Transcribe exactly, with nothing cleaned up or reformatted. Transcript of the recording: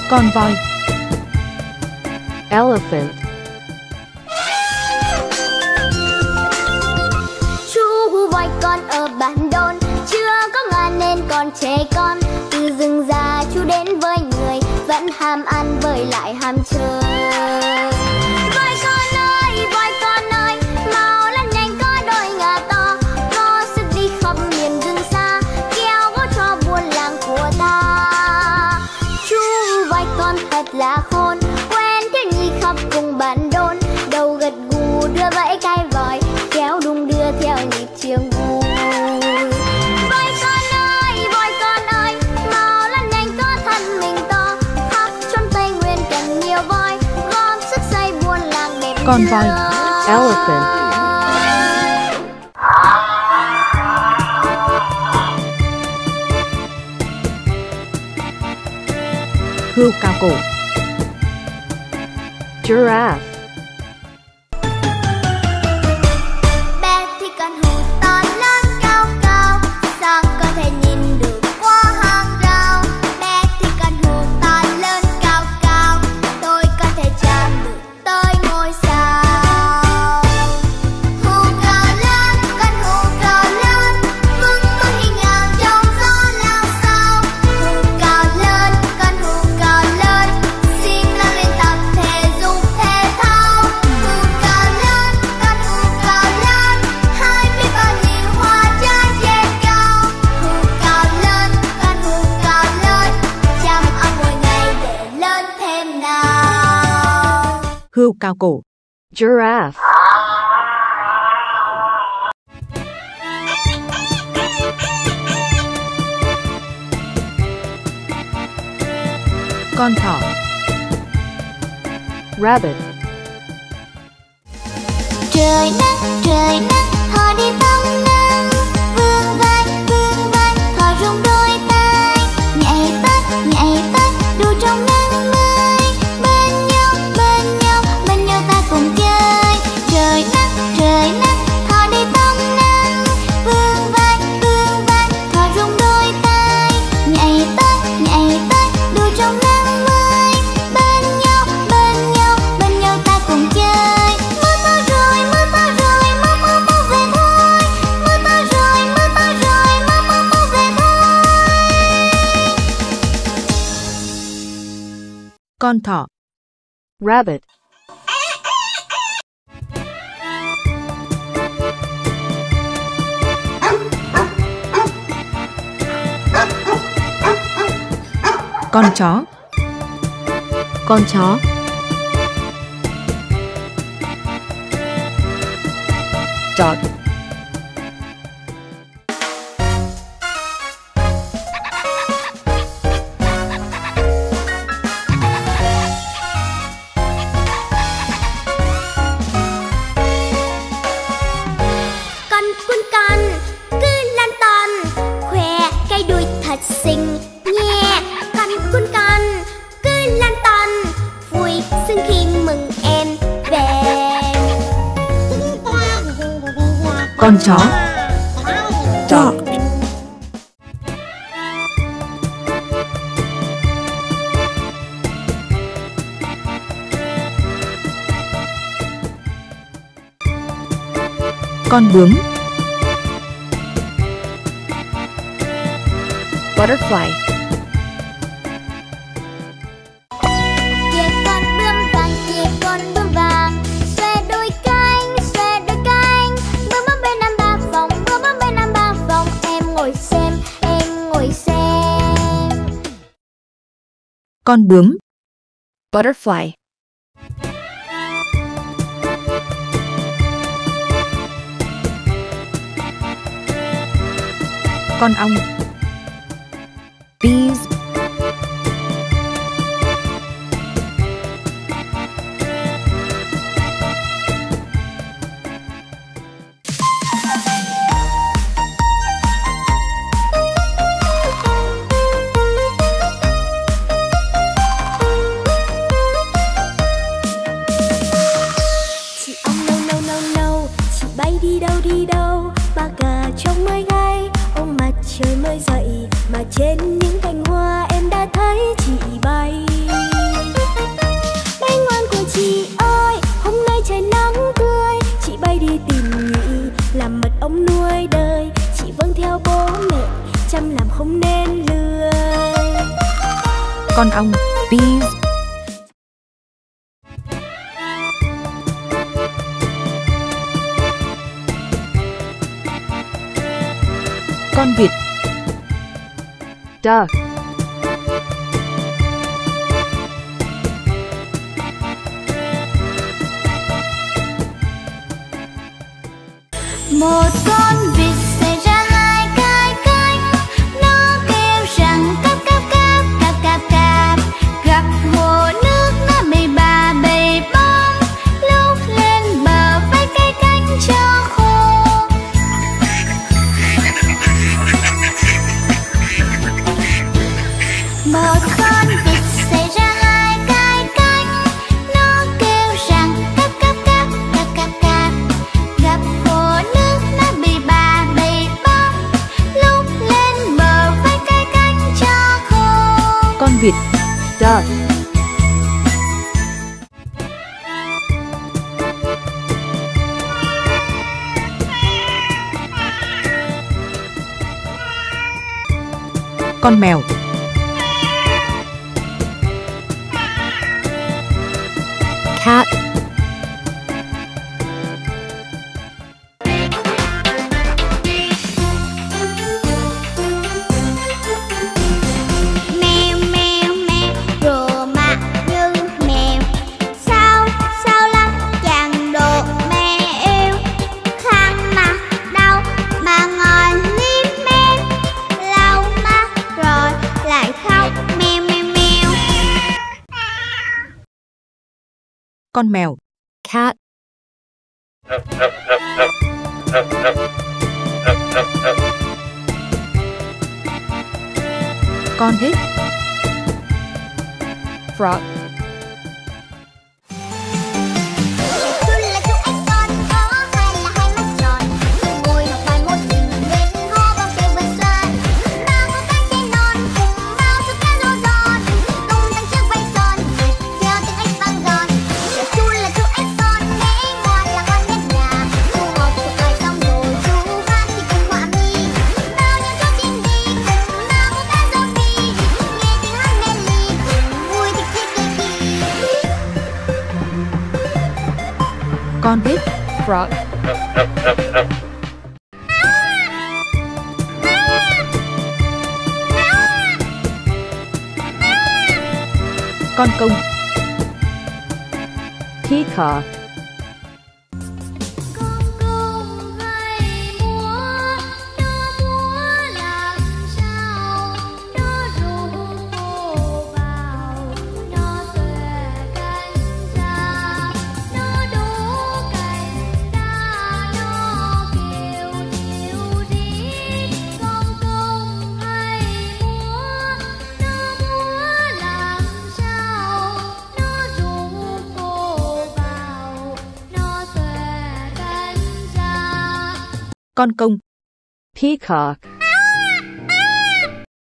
Con voi. Elephant. Chú voi con ở bản đôn, chưa có ngà nên còn trẻ con. Từ rừng già chú đến với người, vẫn ham ăn với lại ham chơi. Voi con ơi, voi con ơi, mau lăn nhanh có đôi ngà to, có sức đi khắp miền rừng xa, kéo gỗ cho buôn làng của ta. Chú voi con thật là khôn, quen thiếu nhi khắp cùng bản đôn, đầu gật gù đưa vẫy cái vòi, kéo đung đưa theo nhịp chiêng vui. Voi con ơi, voi con ơi, mau lăn nhanh có thân mình to, khắp trong Tây Nguyên cần nhiều voi, gom sức xây buôn làng đẹp. Con voi. Elephant. Hươu cao cổ. Giraffe. Bé thì con hươu to lớn cao cao, sao có thể nhìn được qua hàng rào. Bé thì con hươu to lớn cao cao, tôi có thể chạm được tới ngôi sao. Hươu cao lớn, con hươu cao lớn, vững vững hiên ngang trong gió lao sao. Hươu cao lớn, con hươu cao lớn, xin năng lên tập thể dục thể thao. Hươu cao lớn, con hươu cao lớn, hai biết bao nhiêu hoa trái trên cao. Hươu cao lớn, con hươu cao lớn, chăm ăn mỗi ngày để lớn thêm nào. Hươu cao cổ. Giraffe. Con thỏ. Rabbit. Trời nắng, trời nắng, thỏ đi tắm nắng, vươn vai, vươn vai, thỏ rung đôi tay, nhảy tới, nhảy tới, đu trong nắng mới, bên nhau, bên nhau, bên nhau ta cùng chơi. Trời nắng, trời nắng, thỏ đi tắm nắng, vươn vai, vươn vai, thỏ rung đôi tay, nhảy tới, nhảy tới, đu trong nắng mới, bên nhau, bên nhau, bên nhau ta cùng chơi. Mưa to rồi, mưa to rồi, mau mau mau về thôi. Mưa to rồi, mưa to rồi, mau mau mau về thôi. Con thỏ. Rabbit. Con chó. Con chó. Dog. Con cuốn con cứ lăn tăn, khoe cái đuôi thật xinh nhẹ. Con cuốn con cứ lăn tăn, vui sướng khi mừng em về. Con chó. Dog. Con bướm. Butterfly. Về con bướm vàng, về con bướm vàng, xòe đôi cánh, xòe đôi cánh. Bướm bướm bên năm ba phòng, bướm bướm bên năm ba phòng. Em ngồi xem, em ngồi xem. Con bướm. Butterfly. Con ong. Bees. Chị ong nâu nâu nâu nâu, chị bay đi đâu đi đâu. Ba cà trong mới gáy, ông mặt trời mới dậy, mà trên những cành hoa em đã thấy chị bay. chăm làm không nên lười. Con ong. Bees. Con vịt. Duck. Một con vịt xẻ ra hai cái cánh, nó kêu rằng cáp cáp cáp cáp cáp cáp. Gặp hồ nước nó bầy bà bầy bông, lúc lên bờ vẫy cái cánh cho khô. Một con vịt xẻ ra hai cái cánh, nó kêu rằng cáp cáp cáp cáp cáp cáp. Gặp hồ nước nó bầy bà bầy bông, lúc lên bờ vẫy cái cánh cho khô. Con vịt. Duck. Con mèo. Cat. Mèo mèo mèo rùa mặt như mèo, sao sao lắm chàng đồ mèo. Khăn mặt đâu mà ngồi liếm mép, lau mắt rồi lại khóc mèo mèo mèo. Con mèo. Cat. Con hít. Frog. Chú là chú ếch con, có hai là hai mắt tròn, thường ngồi học bài môn tình nên hô bằng kêu vần xoan. Bao có cánh trên non cùng bao chú cá rô giòn, tung tăng trước bay giòn, theo tiếng ếch vang giòn. Chú là chú ếch con, nghe ngoan là con nhất nhà. Chú học thuộc bài xong rồi chú hát thì cùng họa mi. Bao nhiêu chú chim đi cùng bao có cá rô phi, nghe tiếng hát mê ly cùng vui thì thích cười khi. Con hít. Frog. Con công. Peacock. Con công hay múa, nó múa làm sao, nó rủ cô vào, nó xòe cánh ra, nó đổ cánh ra, nó kêu dịu rít. Con công hay múa, nó múa làm sao, nó rủ cô vào, nó xòe cánh ra. Con công. Peacock.